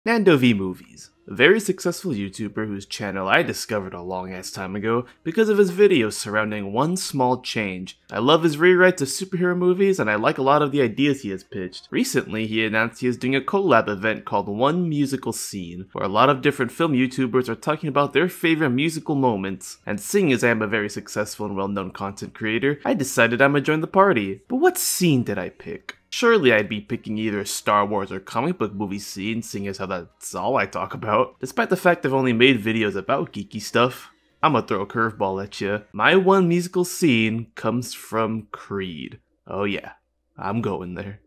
Nando V Movies, a very successful YouTuber whose channel I discovered a long ass time ago because of his videos surrounding one small change. I love his rewrites of superhero movies and I like a lot of the ideas he has pitched. Recently, he announced he is doing a collab event called One Musical Scene, where a lot of different film YouTubers are talking about their favorite musical moments. And seeing as I am a very successful and well-known content creator, I decided I'ma join the party. But what scene did I pick? Surely I'd be picking either a Star Wars or comic book movie scene, seeing as how that's all I talk about. Despite the fact I've only made videos about geeky stuff, I'ma throw a curveball at ya. My one musical scene comes from Creed. Oh yeah, I'm going there.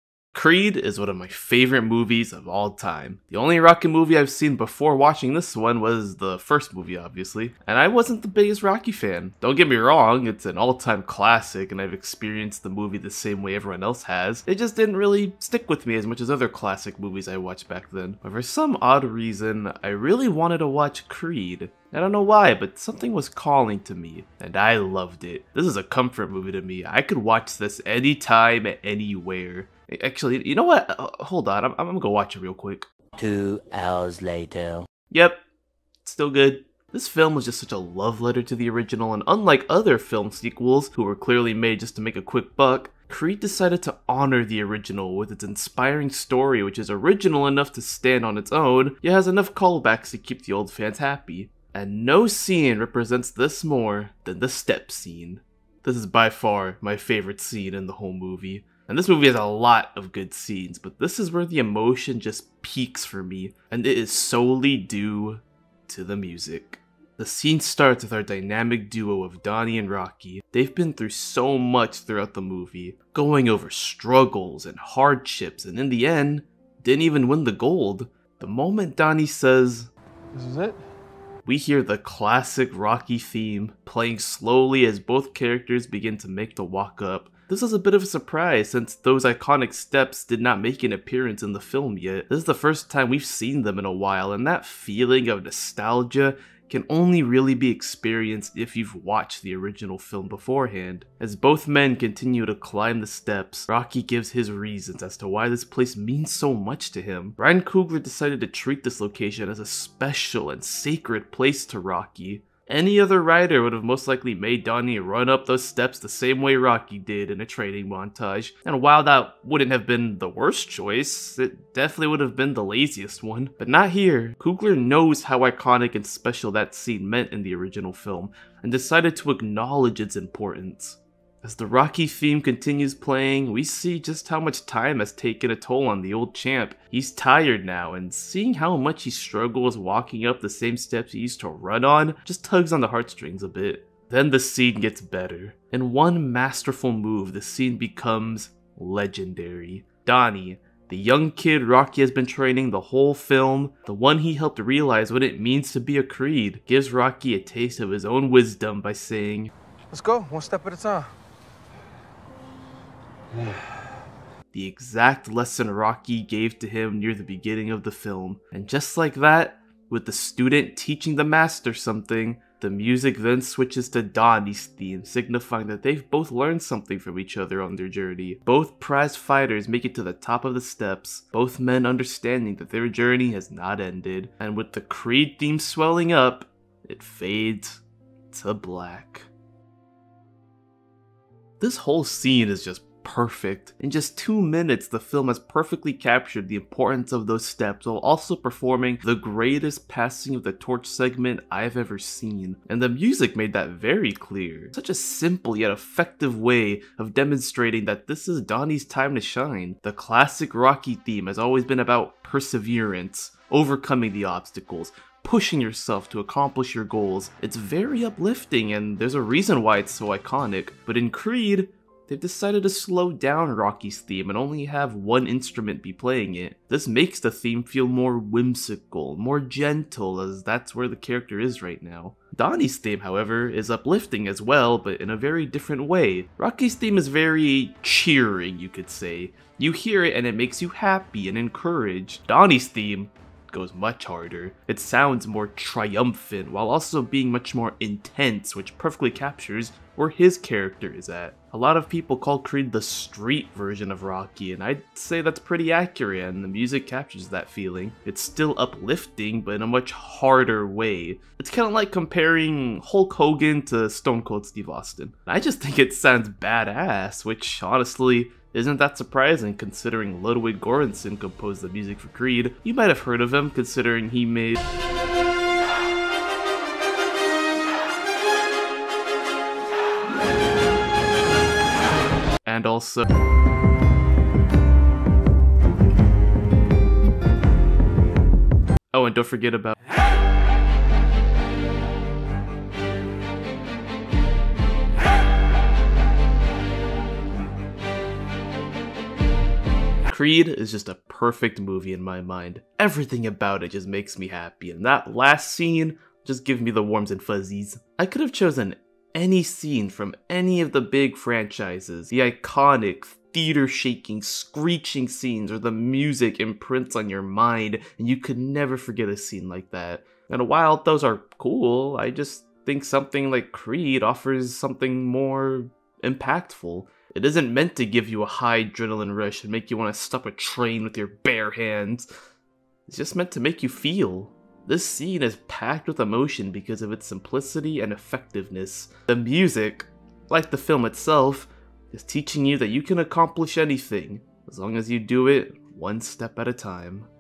Creed is one of my favorite movies of all time. The only Rocky movie I've seen before watching this one was the first movie, obviously, and I wasn't the biggest Rocky fan. Don't get me wrong, it's an all-time classic and I've experienced the movie the same way everyone else has. It just didn't really stick with me as much as other classic movies I watched back then. But for some odd reason, I really wanted to watch Creed. I don't know why, but something was calling to me, and I loved it. This is a comfort movie to me. I could watch this anytime, anywhere. Actually, you know what? Hold on, I'm gonna go watch it real quick. 2 hours later. Yep, still good. This film was just such a love letter to the original, and unlike other film sequels, who were clearly made just to make a quick buck, Creed decided to honor the original with its inspiring story, which is original enough to stand on its own, yet has enough callbacks to keep the old fans happy. And no scene represents this more than the step scene. This is by far my favorite scene in the whole movie. And this movie has a lot of good scenes, but this is where the emotion just peaks for me, and it is solely due to the music. The scene starts with our dynamic duo of Donnie and Rocky. They've been through so much throughout the movie, going over struggles and hardships, and in the end, didn't even win the gold. The moment Donnie says, "This is it," we hear the classic Rocky theme playing slowly as both characters begin to make the walk up. This is a bit of a surprise since those iconic steps did not make an appearance in the film yet. This is the first time we've seen them in a while, and that feeling of nostalgia can only really be experienced if you've watched the original film beforehand. As both men continue to climb the steps, Rocky gives his reasons as to why this place means so much to him. Ryan Coogler decided to treat this location as a special and sacred place to Rocky. Any other writer would have most likely made Donnie run up those steps the same way Rocky did in a training montage, and while that wouldn't have been the worst choice, it definitely would have been the laziest one. But not here. Coogler knows how iconic and special that scene meant in the original film, and decided to acknowledge its importance. As the Rocky theme continues playing, we see just how much time has taken a toll on the old champ. He's tired now, and seeing how much he struggles walking up the same steps he used to run on just tugs on the heartstrings a bit. Then the scene gets better. In one masterful move, the scene becomes legendary. Donnie, the young kid Rocky has been training the whole film, the one he helped realize what it means to be a Creed, gives Rocky a taste of his own wisdom by saying, "Let's go, one step at a time." The exact lesson Rocky gave to him near the beginning of the film. And just like that, with the student teaching the master something, the music then switches to Donnie's theme, signifying that they've both learned something from each other on their journey. Both prize fighters make it to the top of the steps, both men understanding that their journey has not ended. And with the Creed theme swelling up, it fades to black. This whole scene is just perfect. In just 2 minutes, the film has perfectly captured the importance of those steps while also performing the greatest passing of the torch segment I've ever seen. And the music made that very clear. Such a simple yet effective way of demonstrating that this is Donnie's time to shine. The classic Rocky theme has always been about perseverance, overcoming the obstacles, pushing yourself to accomplish your goals. It's very uplifting and there's a reason why it's so iconic. But in Creed, they've decided to slow down Rocky's theme and only have one instrument be playing it. This makes the theme feel more whimsical, more gentle, as that's where the character is right now. Donnie's theme, however, is uplifting as well, but in a very different way. Rocky's theme is very cheering, you could say. You hear it and it makes you happy and encouraged. Donnie's theme goes much harder. It sounds more triumphant while also being much more intense, which perfectly captures where his character is at. A lot of people call Creed the street version of Rocky, and I'd say that's pretty accurate, and the music captures that feeling. It's still uplifting, but in a much harder way. It's kind of like comparing Hulk Hogan to Stone Cold Steve Austin. I just think it sounds badass, which honestly isn't that surprising considering Ludwig Göransson composed the music for Creed. You might have heard of him considering he made and also oh, and don't forget about Creed is just a perfect movie in my mind. Everything about it just makes me happy, and that last scene just gives me the warms and fuzzies. I could have chosen any scene from any of the big franchises, the iconic, theater-shaking, screeching scenes, or the music imprints on your mind, and you could never forget a scene like that. And while those are cool, I just think something like Creed offers something more impactful. It isn't meant to give you a high adrenaline rush and make you want to stop a train with your bare hands. It's just meant to make you feel. This scene is packed with emotion because of its simplicity and effectiveness. The music, like the film itself, is teaching you that you can accomplish anything, as long as you do it one step at a time.